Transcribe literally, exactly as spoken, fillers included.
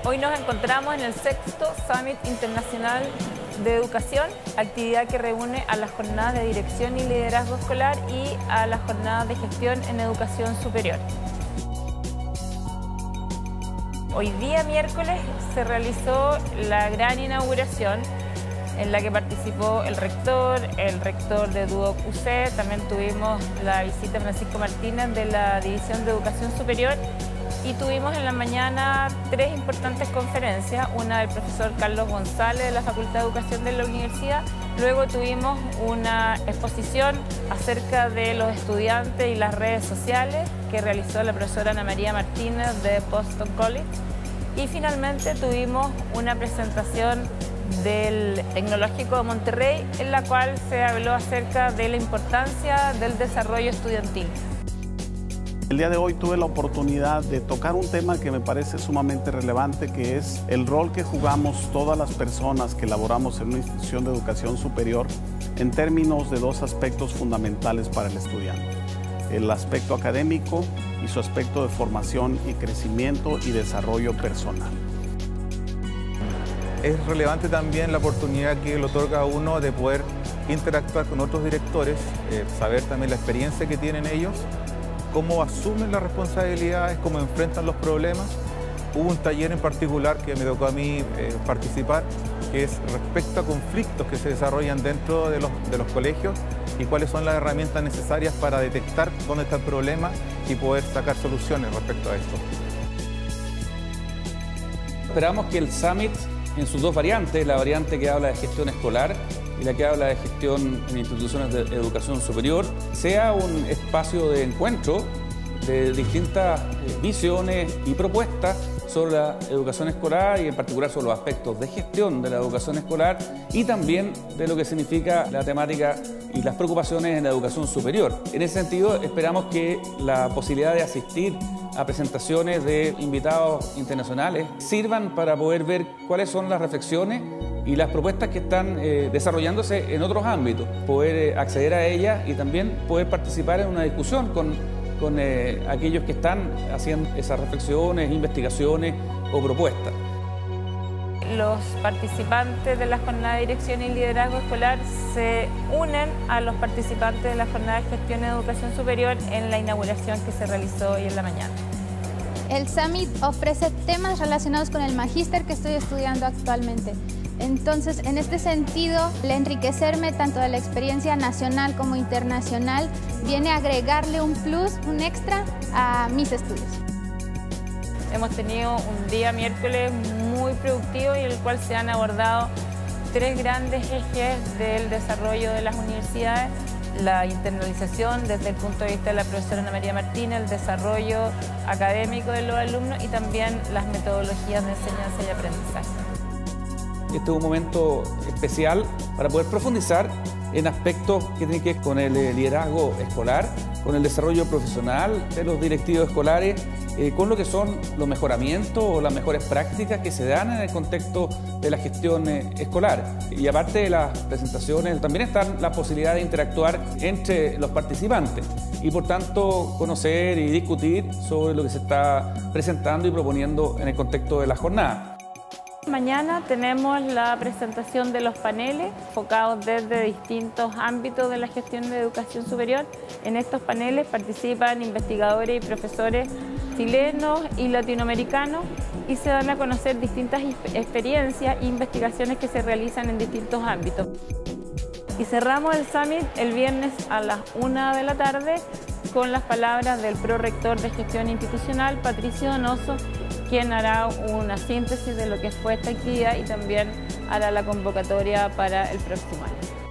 Hoy nos encontramos en el sexto Summit Internacional de Educación, actividad que reúne a las jornadas de dirección y liderazgo escolar y a las jornadas de gestión en educación superior. Hoy día miércoles se realizó la gran inauguración en la que participó el rector, el rector de Duoc U C, también tuvimos la visita de Francisco Martínez de la División de Educación Superior y tuvimos en la mañana tres importantes conferencias, una del profesor Carlos González de la Facultad de Educación de la Universidad, luego tuvimos una exposición acerca de los estudiantes y las redes sociales que realizó la profesora Ana María Martínez de Boston College y finalmente tuvimos una presentación del Tecnológico de Monterrey en la cual se habló acerca de la importancia del desarrollo estudiantil. El día de hoy tuve la oportunidad de tocar un tema que me parece sumamente relevante, que es el rol que jugamos todas las personas que laboramos en una institución de educación superior en términos de dos aspectos fundamentales para el estudiante: el aspecto académico y su aspecto de formación y crecimiento y desarrollo personal. Es relevante también la oportunidad que le otorga a uno de poder interactuar con otros directores, eh, saber también la experiencia que tienen ellos, cómo asumen las responsabilidades, cómo enfrentan los problemas. Hubo un taller en particular que me tocó a mí eh, participar, que es respecto a conflictos que se desarrollan dentro de los, de los colegios y cuáles son las herramientas necesarias para detectar dónde está el problema y poder sacar soluciones respecto a esto. Esperamos que el Summit, en sus dos variantes, la variante que habla de gestión escolar y la que habla de gestión en instituciones de educación superior, sea un espacio de encuentro de distintas visiones y propuestas sobre la educación escolar y en particular sobre los aspectos de gestión de la educación escolar y también de lo que significa la temática y las preocupaciones en la educación superior. En ese sentido, esperamos que la posibilidad de asistir a presentaciones de invitados internacionales sirvan para poder ver cuáles son las reflexiones y las propuestas que están eh, desarrollándose en otros ámbitos, poder eh, acceder a ellas y también poder participar en una discusión con, con eh, aquellos que están haciendo esas reflexiones, investigaciones o propuestas. Los participantes de la jornada de dirección y liderazgo escolar se unen a los participantes de la jornada de gestión en educación superior en la inauguración que se realizó hoy en la mañana. El Summit ofrece temas relacionados con el magíster que estoy estudiando actualmente. Entonces, en este sentido, el enriquecerme tanto de la experiencia nacional como internacional viene a agregarle un plus, un extra a mis estudios. Hemos tenido un día miércoles muy productivo y en el cual se han abordado tres grandes ejes del desarrollo de las universidades: la internalización desde el punto de vista de la profesora Ana María Martínez, el desarrollo académico de los alumnos y también las metodologías de enseñanza y aprendizaje. Este es un momento especial para poder profundizar en aspectos que tienen que ver con el liderazgo escolar, con el desarrollo profesional de los directivos escolares, eh, con lo que son los mejoramientos o las mejores prácticas que se dan en el contexto de la gestión eh, escolar. Y aparte de las presentaciones, también están las posibilidades de interactuar entre los participantes y por tanto conocer y discutir sobre lo que se está presentando y proponiendo en el contexto de la jornada. Mañana tenemos la presentación de los paneles enfocados desde distintos ámbitos de la gestión de educación superior. En estos paneles participan investigadores y profesores chilenos y latinoamericanos y se dan a conocer distintas experiencias e investigaciones que se realizan en distintos ámbitos. Y cerramos el Summit el viernes a las una de la tarde con las palabras del prorector de gestión institucional, Patricio Donoso, quien hará una síntesis de lo que fue esta actividad y también hará la convocatoria para el próximo año.